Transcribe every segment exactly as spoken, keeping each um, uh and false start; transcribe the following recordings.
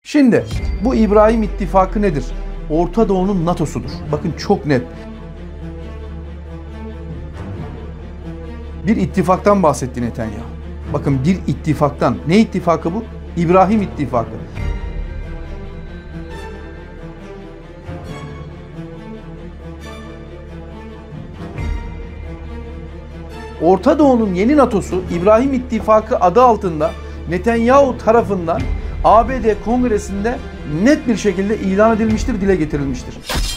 Şimdi bu İbrahim İttifakı nedir? Orta Doğu'nun NATO'sudur. Bakın çok net. Bir ittifaktan bahsetti Netanyahu. Bakın bir ittifaktan. Ne ittifakı bu? İbrahim İttifakı. Orta Doğu'nun yeni NATO'su İbrahim İttifakı adı altında Netanyahu tarafından A B D Kongresi'nde net bir şekilde ilan edilmiştir, dile getirilmiştir.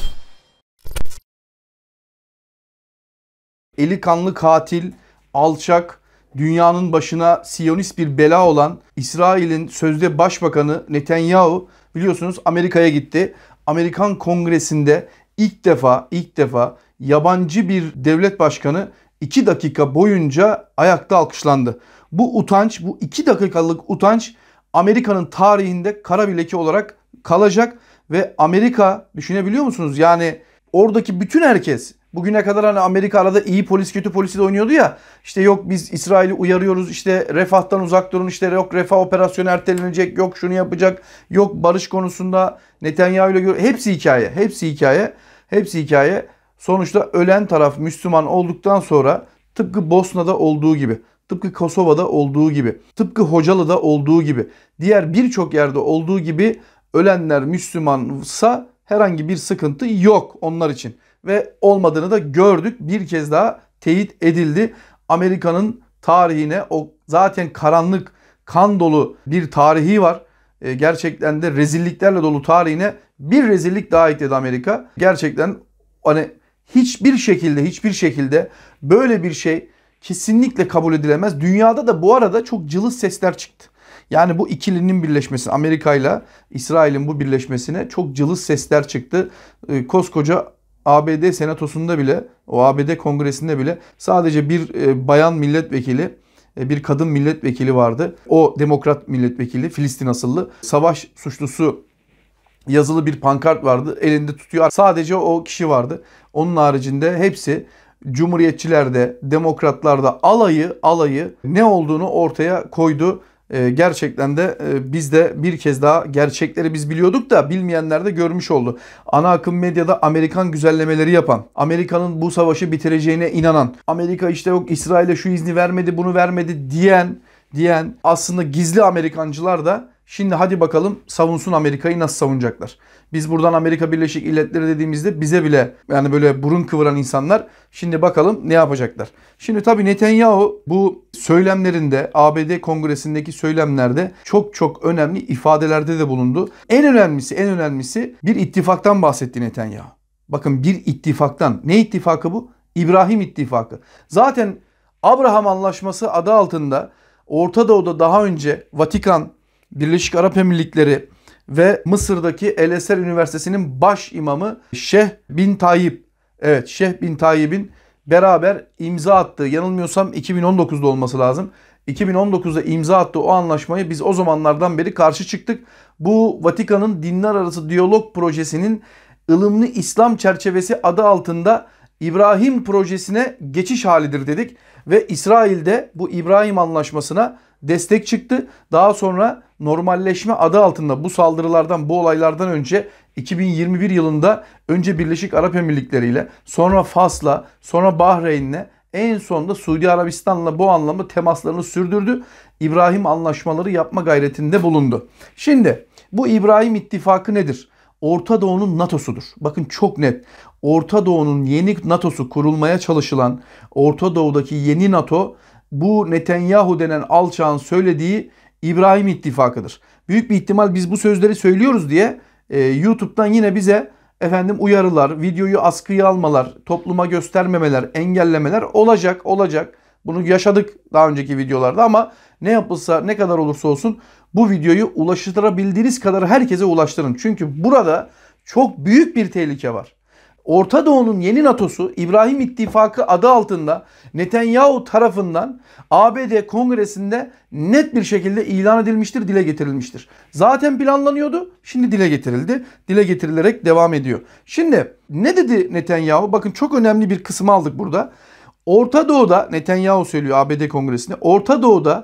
Eli kanlı katil, alçak, dünyanın başına Siyonist bir bela olan İsrail'in sözde başbakanı Netanyahu biliyorsunuz Amerika'ya gitti. Amerikan Kongresi'nde ilk defa ilk defa yabancı bir devlet başkanı iki dakika boyunca ayakta alkışlandı. Bu utanç, bu iki dakikalık utanç Amerika'nın tarihinde kara bir leke olarak kalacak ve Amerika, düşünebiliyor musunuz? Yani oradaki bütün herkes, bugüne kadar hani Amerika arada iyi polis kötü polisi de oynuyordu ya. İşte yok biz İsrail'i uyarıyoruz, işte refahtan uzak durun, işte yok refah operasyonu ertelenecek, yok şunu yapacak, yok barış konusunda Netanyahu ile gör- hepsi hikaye, hepsi hikaye, hepsi hikaye. Sonuçta ölen taraf Müslüman olduktan sonra tıpkı Bosna'da olduğu gibi, tıpkı Kosova'da olduğu gibi, tıpkı Hocalı'da olduğu gibi, diğer birçok yerde olduğu gibi ölenler Müslümansa herhangi bir sıkıntı yok onlar için. Ve olmadığını da gördük. Bir kez daha teyit edildi. Amerika'nın tarihine, o zaten karanlık, kan dolu bir tarihi var. E, gerçekten de rezilliklerle dolu tarihine bir rezillik daha ekledi Amerika. Gerçekten hani hiçbir şekilde hiçbir şekilde böyle bir şey kesinlikle kabul edilemez. Dünyada da bu arada çok cılız sesler çıktı. Yani bu ikilinin birleşmesi, Amerika ile İsrail'in bu birleşmesine çok cılız sesler çıktı. E, koskoca A B D Senatosu'nda bile, o A B D Kongresi'nde bile sadece bir e, bayan milletvekili, e, bir kadın milletvekili vardı. O demokrat milletvekili, Filistin asıllı. Savaş suçlusu yazılı bir pankart vardı. Elinde tutuyor. Sadece o kişi vardı. Onun haricinde hepsi Cumhuriyetçilerde, demokratlarda alayı alayı ne olduğunu ortaya koydu. Ee, gerçekten de e, biz de bir kez daha gerçekleri biz biliyorduk da bilmeyenler de görmüş oldu. Ana akım medyada Amerikan güzellemeleri yapan, Amerika'nın bu savaşı bitireceğine inanan, Amerika işte yok İsrail'e şu izni vermedi, bunu vermedi diyen diyen aslında gizli Amerikancılar da şimdi hadi bakalım savunsun Amerika'yı, nasıl savunacaklar? Biz buradan Amerika Birleşik Devletleri dediğimizde bize bile yani böyle burun kıvıran insanlar şimdi bakalım ne yapacaklar? Şimdi tabii Netanyahu bu söylemlerinde, A B D Kongresi'ndeki söylemlerde çok çok önemli ifadelerde de bulundu. En önemlisi, en önemlisi bir ittifaktan bahsetti Netanyahu. Bakın bir ittifaktan. Ne ittifakı bu? İbrahim İttifakı. Zaten Abraham Anlaşması adı altında Orta Doğu'da daha önce Vatikan, Birleşik Arap Emirlikleri ve Mısır'daki El Eser Üniversitesi'nin baş imamı Şeyh bin Tayyip, evet Şeyh bin Tayyip'in beraber imza attığı, yanılmıyorsam iki bin on dokuzda olması lazım. iki bin on dokuzda imza attığı o anlaşmayı biz o zamanlardan beri karşı çıktık. Bu Vatikan'ın dinler arası diyalog projesinin ılımlı İslam çerçevesi adı altında İbrahim projesine geçiş halidir dedik. Ve İsrail'de bu İbrahim Anlaşması'na destek çıktı. Daha sonra normalleşme adı altında bu saldırılardan, bu olaylardan önce iki bin yirmi bir yılında önce Birleşik Arap Emirlikleri ile, sonra Fas'la, sonra Bahreyn'le, en sonunda Suudi Arabistan'la bu anlamda temaslarını sürdürdü. İbrahim Anlaşmaları yapma gayretinde bulundu. Şimdi bu İbrahim İttifakı nedir? Orta Doğu'nun NATO'sudur. Bakın çok net. Orta Doğu'nun yeni NATO'su kurulmaya çalışılan Orta Doğu'daki yeni NATO bu Netanyahu denen alçağın söylediği İbrahim İttifakı'dır. Büyük bir ihtimal biz bu sözleri söylüyoruz diye e, YouTube'dan yine bize efendim uyarılar, videoyu askıya almalar, topluma göstermemeler, engellemeler olacak, olacak. Bunu yaşadık daha önceki videolarda ama ne yapılsa, ne kadar olursa olsun bu videoyu ulaştırabildiğiniz kadar herkese ulaştırın. Çünkü burada çok büyük bir tehlike var. Orta Doğu'nun yeni NATO'su İbrahim İttifakı adı altında Netanyahu tarafından A B D Kongresi'nde net bir şekilde ilan edilmiştir, dile getirilmiştir. Zaten planlanıyordu, şimdi dile getirildi. Dile getirilerek devam ediyor. Şimdi ne dedi Netanyahu? Bakın çok önemli bir kısmı aldık burada. Orta Doğu'da, Netanyahu söylüyor A B D Kongresi'nde, Orta Doğu'da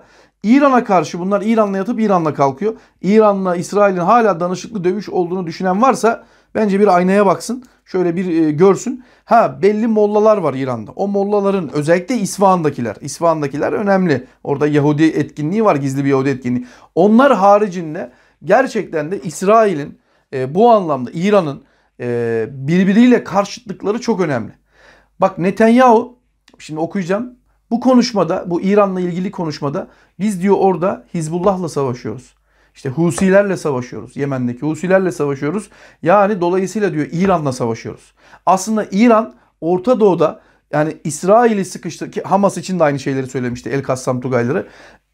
İran'a karşı bunlar İran'la yatıp İran'la kalkıyor. İran'la İsrail'in hala danışıklı dövüş olduğunu düşünen varsa bence bir aynaya baksın. Şöyle bir e, görsün. Ha belli mollalar var İran'da. O mollaların özellikle İsfahan'dakiler. İsfahan'dakiler önemli. Orada Yahudi etkinliği var. Gizli bir Yahudi etkinliği. Onlar haricinde gerçekten de İsrail'in e, bu anlamda İran'ın e, birbiriyle karşıtlıkları çok önemli. Bak Netanyahu şimdi okuyacağım. Bu konuşmada, bu İran'la ilgili konuşmada biz diyor orada Hizbullah'la savaşıyoruz. İşte Husilerle savaşıyoruz. Yemen'deki Husilerle savaşıyoruz. Yani dolayısıyla diyor İran'la savaşıyoruz. Aslında İran Orta Doğu'da yani İsrail'i sıkıştı ki Hamas için de aynı şeyleri söylemişti El-Kassam Tugayları.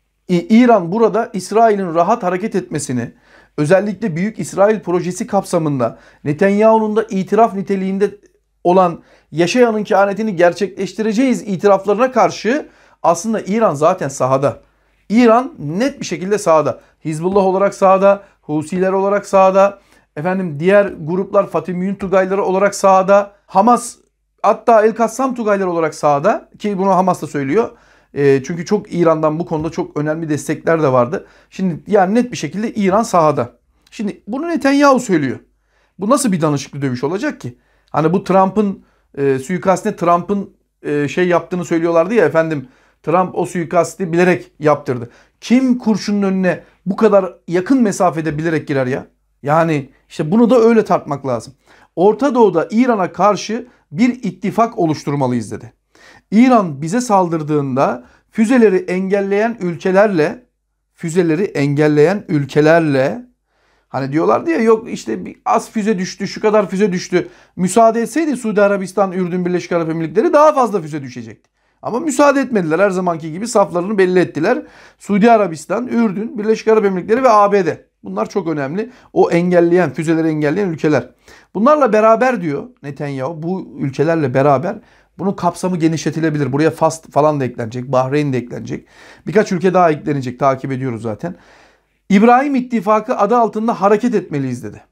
İran burada İsrail'in rahat hareket etmesini özellikle Büyük İsrail projesi kapsamında Netanyahu'nun da itiraf niteliğinde olan yaşayanın kehanetini gerçekleştireceğiz itiraflarına karşı aslında İran zaten sahada. İran net bir şekilde sahada. Hizbullah olarak sahada, Husiler olarak sahada, efendim diğer gruplar Fatimiyyun Tugayları olarak sahada, Hamas hatta El-Kassam Tugayları olarak sahada ki bunu Hamas da söylüyor. E, çünkü çok İran'dan bu konuda çok önemli destekler de vardı. Şimdi yani net bir şekilde İran sahada. Şimdi bunu Netanyahu söylüyor. Bu nasıl bir danışıklı dövüş olacak ki? Hani bu Trump'ın e, suikastine Trump'ın e, şey yaptığını söylüyorlardı ya efendim. Trump o suikasti bilerek yaptırdı. Kim kurşunun önüne bu kadar yakın mesafede bilerek girer ya? Yani işte bunu da öyle tartmak lazım. Orta Doğu'da İran'a karşı bir ittifak oluşturmalıyız dedi. İran bize saldırdığında füzeleri engelleyen ülkelerle füzeleri engelleyen ülkelerle hani diyorlardı ya yok işte bir az füze düştü, şu kadar füze düştü. Müsaade etseydi Suudi Arabistan, Ürdün, Birleşik Arap Emirlikleri daha fazla füze düşecekti. Ama müsaade etmediler. Her zamanki gibi saflarını belli ettiler. Suudi Arabistan, Ürdün, Birleşik Arap Emirlikleri ve A B D. Bunlar çok önemli. O engelleyen, füzeleri engelleyen ülkeler. Bunlarla beraber diyor Netanyahu, bu ülkelerle beraber bunun kapsamı genişletilebilir. Buraya Fas falan da eklenecek, Bahreyn de eklenecek. Birkaç ülke daha eklenecek, takip ediyoruz zaten. İbrahim İttifakı adı altında hareket etmeliyiz dedi.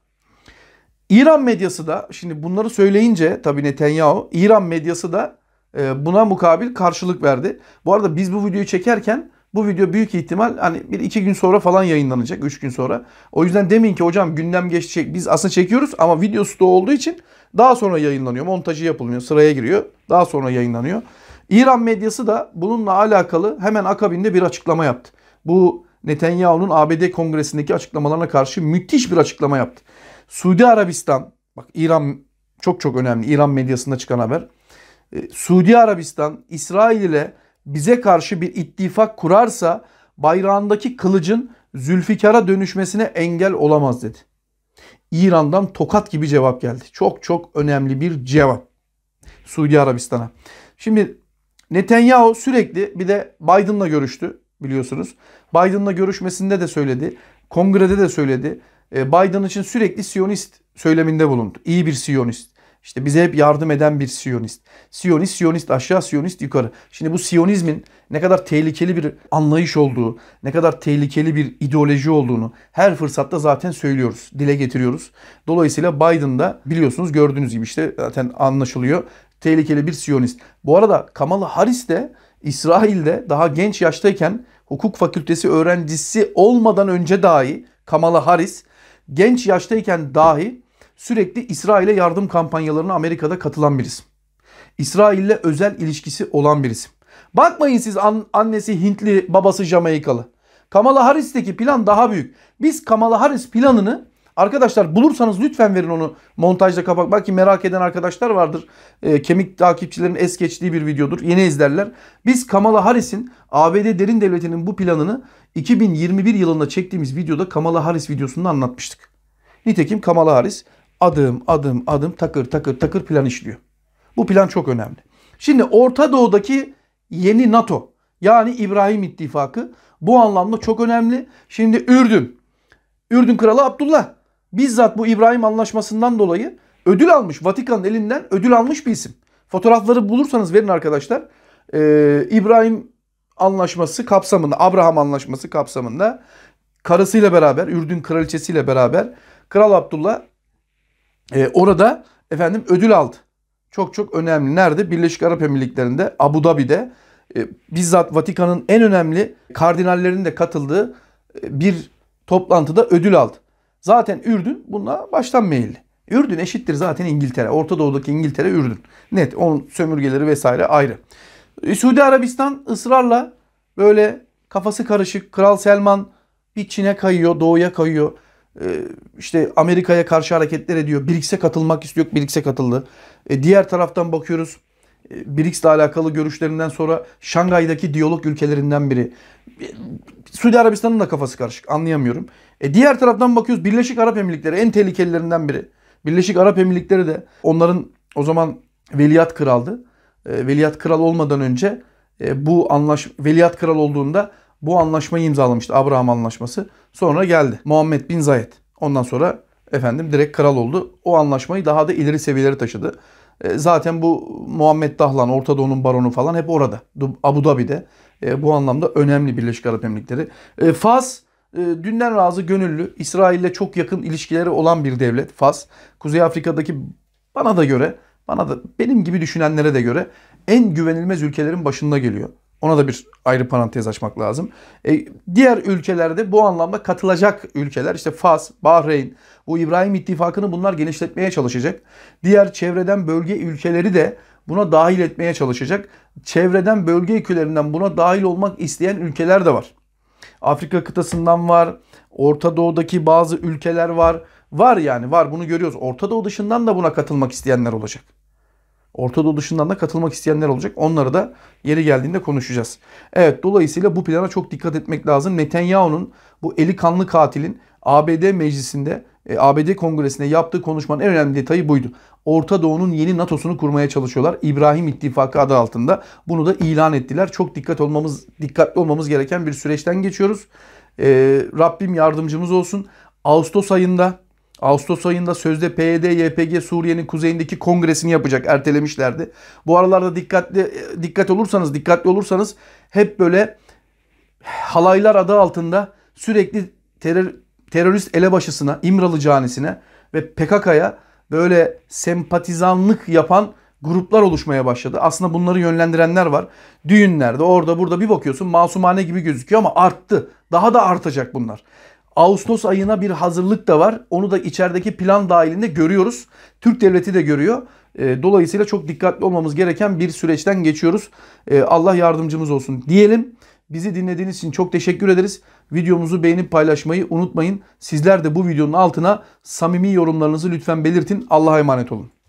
İran medyası da şimdi bunları söyleyince tabii Netanyahu, İran medyası da buna mukabil karşılık verdi. Bu arada biz bu videoyu çekerken bu video büyük ihtimal hani bir iki gün sonra falan yayınlanacak. Üç gün sonra. O yüzden demeyin ki hocam gündem geçecek. Biz aslında çekiyoruz ama videosu da olduğu için daha sonra yayınlanıyor. Montajı yapılmıyor. Sıraya giriyor. Daha sonra yayınlanıyor. İran medyası da bununla alakalı hemen akabinde bir açıklama yaptı. Bu Netanyahu'nun A B D Kongresi'ndeki açıklamalarına karşı müthiş bir açıklama yaptı. Suudi Arabistan, bak İran çok çok önemli. İran medyasında çıkan haber. Suudi Arabistan, İsrail ile bize karşı bir ittifak kurarsa bayrağındaki kılıcın Zülfikar'a dönüşmesine engel olamaz dedi. İran'dan tokat gibi cevap geldi. Çok çok önemli bir cevap Suudi Arabistan'a. Şimdi Netanyahu sürekli bir de Biden'la görüştü biliyorsunuz. Biden'la görüşmesinde de söyledi. Kongrede de söyledi. Biden için sürekli Siyonist söyleminde bulundu. İyi bir Siyonist. İşte bize hep yardım eden bir Siyonist. Siyonist, Siyonist aşağı, Siyonist yukarı. Şimdi bu Siyonizmin ne kadar tehlikeli bir anlayış olduğu, ne kadar tehlikeli bir ideoloji olduğunu her fırsatta zaten söylüyoruz, dile getiriyoruz. Dolayısıyla Biden da biliyorsunuz gördüğünüz gibi işte zaten anlaşılıyor. Tehlikeli bir Siyonist. Bu arada Kamala Harris de İsrail'de daha genç yaştayken hukuk fakültesi öğrencisi olmadan önce dahi Kamala Harris genç yaştayken dahi sürekli İsrail'e yardım kampanyalarına Amerika'da katılan bir isim. İsrail'le özel ilişkisi olan bir isim. Bakmayın siz an, annesi Hintli, babası Jamaikalı. Kamala Harris'teki plan daha büyük. Biz Kamala Harris planını arkadaşlar bulursanız lütfen verin onu montajda kapak. Belki merak eden arkadaşlar vardır. E, kemik takipçilerin es geçtiği bir videodur. Yeni izlerler. Biz Kamala Harris'in A B D derin devletinin bu planını iki bin yirmi bir yılında çektiğimiz videoda Kamala Harris videosunda anlatmıştık. Nitekim Kamala Harris adım adım adım takır takır takır plan işliyor. Bu plan çok önemli. Şimdi Orta Doğu'daki yeni NATO yani İbrahim İttifakı bu anlamda çok önemli. Şimdi Ürdün, Ürdün Kralı Abdullah bizzat bu İbrahim Anlaşması'ndan dolayı ödül almış. Vatikan'ın elinden ödül almış bir isim. Fotoğrafları bulursanız verin arkadaşlar. Ee, İbrahim Anlaşması kapsamında, Abraham Anlaşması kapsamında karısıyla beraber, Ürdün Kraliçesiyle beraber Kral Abdullah e, orada efendim ödül aldı. Çok çok önemli. Nerede? Birleşik Arap Emirlikleri'nde, Abu Dhabi'de e, bizzat Vatikan'ın en önemli kardinallerinin de katıldığı e, bir toplantıda ödül aldı. Zaten Ürdün buna baştan meyilli. Ürdün eşittir zaten İngiltere. Orta Doğu'daki İngiltere Ürdün. Net. Onun sömürgeleri vesaire ayrı. E, Suudi Arabistan ısrarla böyle kafası karışık. Kral Selman bir Çin'e kayıyor, doğuya kayıyor. E, işte Amerika'ya karşı hareketler ediyor. B R I C S'e katılmak istiyor. B R I C S'e katıldı. E, diğer taraftan bakıyoruz. E, B R I C S'le alakalı görüşlerinden sonra Şangay'daki diyalog ülkelerinden biri. E, Suudi Arabistan'ın da kafası karışık. Anlayamıyorum. E, diğer taraftan bakıyoruz. Birleşik Arap Emirlikleri en tehlikelilerinden biri. Birleşik Arap Emirlikleri de onların o zaman veliaht kraldı. E, veliaht kral olmadan önce e, bu anlaş veliaht kral olduğunda bu anlaşmayı imzalamıştı. Abraham Anlaşması. Sonra geldi Muhammed bin Zayed. Ondan sonra efendim direkt kral oldu. O anlaşmayı daha da ileri seviyelere taşıdı. E, zaten bu Muhammed Dahlan, Orta Doğu'nun baronu falan hep orada. Abu Dhabi'de. E, bu anlamda önemli Birleşik Arap Emirlikleri. E, Fas e, dünden razı gönüllü. İsrail'le çok yakın ilişkileri olan bir devlet. Fas. Kuzey Afrika'daki bana da göre, bana da benim gibi düşünenlere de göre en güvenilmez ülkelerin başında geliyor. Ona da bir ayrı parantez açmak lazım. E, diğer ülkelerde bu anlamda katılacak ülkeler işte Fas, Bahreyn, bu İbrahim İttifakı'nı bunlar genişletmeye çalışacak. Diğer çevreden bölge ülkeleri de buna dahil etmeye çalışacak. Çevreden bölge ülkelerinden buna dahil olmak isteyen ülkeler de var. Afrika kıtasından var. Orta Doğu'daki bazı ülkeler var. Var yani var, bunu görüyoruz. Orta Doğu dışından da buna katılmak isteyenler olacak. Orta Doğu dışından da katılmak isteyenler olacak. Onları da yeri geldiğinde konuşacağız. Evet, dolayısıyla bu plana çok dikkat etmek lazım. Netanyahu'nun bu eli kanlı katilin A B D meclisinde, A B D kongresinde yaptığı konuşmanın en önemli detayı buydu. Orta Doğu'nun yeni NATO'sunu kurmaya çalışıyorlar. İbrahim İttifakı adı altında. Bunu da ilan ettiler. Çok dikkat olmamız, dikkatli olmamız gereken bir süreçten geçiyoruz. Ee, Rabbim yardımcımız olsun. Ağustos ayında Ağustos ayında sözde P Y D Y P G Suriye'nin kuzeyindeki kongresini yapacak, ertelemişlerdi. Bu aralarda dikkatli dikkat olursanız, dikkatli olursanız hep böyle halaylar adı altında sürekli terör, terörist elebaşısına, İmralı canisine ve P K K'ya böyle sempatizanlık yapan gruplar oluşmaya başladı. Aslında bunları yönlendirenler var. Düğünlerde, orada burada bir bakıyorsun masumane gibi gözüküyor ama arttı. Daha da artacak bunlar. Ağustos ayına bir hazırlık da var. Onu da içerideki plan dahilinde görüyoruz. Türk devleti de görüyor. Dolayısıyla çok dikkatli olmamız gereken bir süreçten geçiyoruz. Allah yardımcımız olsun diyelim. Bizi dinlediğiniz için çok teşekkür ederiz. Videomuzu beğenip paylaşmayı unutmayın. Sizler de bu videonun altına samimi yorumlarınızı lütfen belirtin. Allah'a emanet olun.